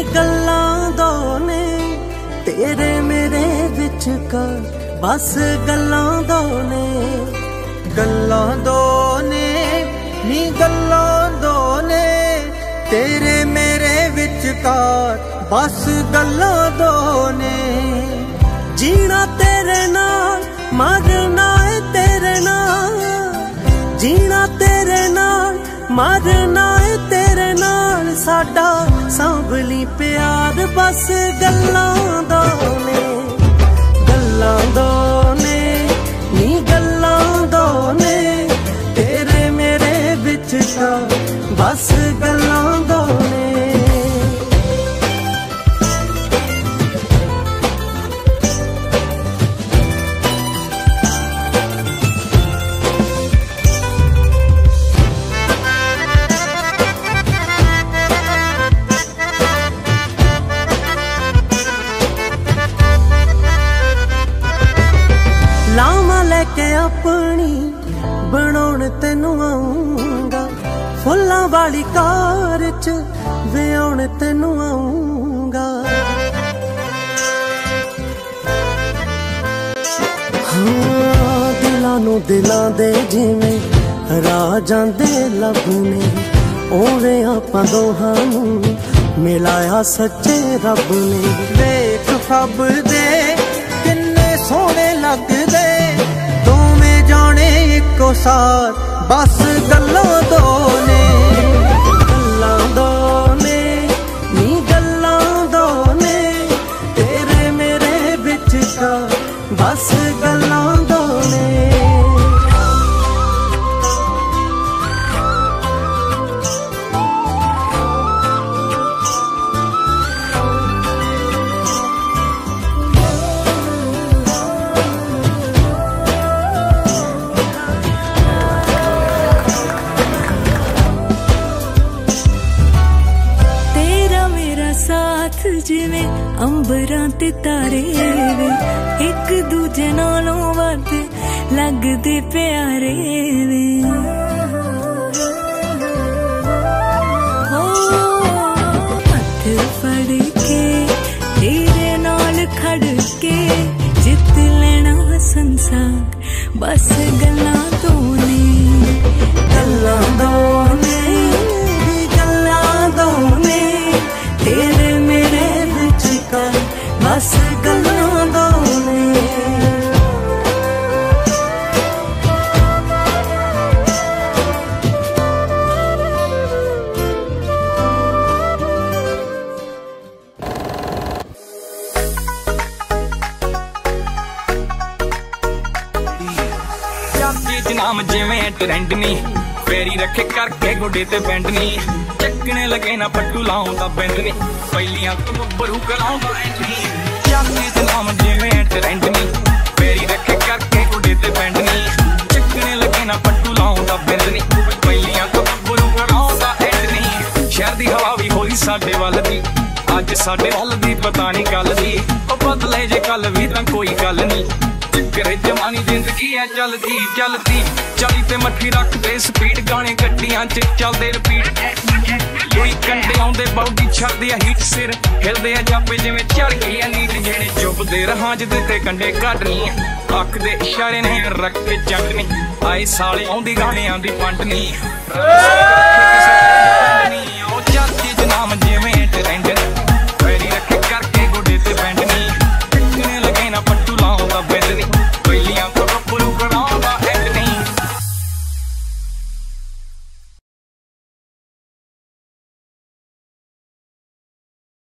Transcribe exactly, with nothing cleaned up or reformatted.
गल्लां दो ने तेरे मेरे विचकार, बस गल्लां दो ने गल्लां दो ने नी गल्लां दो ने तेरे मेरे विचकार, बस गल्लां दो ने। जीना तेरे नाल मरना है तेरे नाल, जीना तेरे नाल मरना है तेरे नाल, साडा सांभली प्यार बस गल्लां दो ने गल्लां दो ने नी गल्लां दो ने तेरे मेरे विचकार, बस गल्लां दो ने। लावां लेके अपनी बनाउण तैनू आऊंगा, फुल्लां वाली कार च विआउण तैनू आऊंगा। हाँ दिलां नू दिलां दे जिवें राजां दे लभने, ओवें आपां दोहां नू मिलाया सच्चे रब ने। वेख फब दे किन्ने सोहणे लगदे, दोवें जाने इक्को साथ, बस गल्लां दो ने गल्लां दो ने नी गल्लां दो ने तेरे मेरे विचकार, बस गल्लां दो ने। साथ जिवें अंबरां ते तारे वे, एक दूजे नालों वध लगदे प्यारे वे। हथ फड़ के तेरे नाल खड़ के जित लेना संसार, बस गल्लां दो ने गल्लां दो ने गल्लां दो ने तेरे मेरे विचकार, बस गल्लां दो ने। नाम जिवें ट्रेंड नी, फेरी रखे करके गोडे ते बैंड नी, चकने लगे ना पट्टू लाऊंदा बैंड नी, पहलियां तो बरू कराऊंदा एंड नी। जाती नाम जिवें ट्रेंड नी, फेरी रखे करके गोडे ते बैंड नी, चकने लगे ना पट्टू लाऊंदा बैंड नी, पहलियां तो बरू कराऊंदा एंड नी। शहर दी हवा भी होई साडे वल दी, अज साडे वल दी पता नहीं कल दी, ओ बदले जे कल भी तां कोई गल नी। चक्करे जवानी जिंदगी है चलदी चलदी, चाली ते मट्ठी रखदे स्पीड, गाने गड्डियां च चलदे रिपीट, कोई कंडे आउंदे बॉडी छड़दी हीट, सिर हिलदे जापे जिवें चढ़ गई नीट, जेड़े चुभदे रहां जिदे ते कंडे कढनी, अख दे इशारे ने रख के चंडनी, आए साले आउंदी गाणियां दी पंडनी।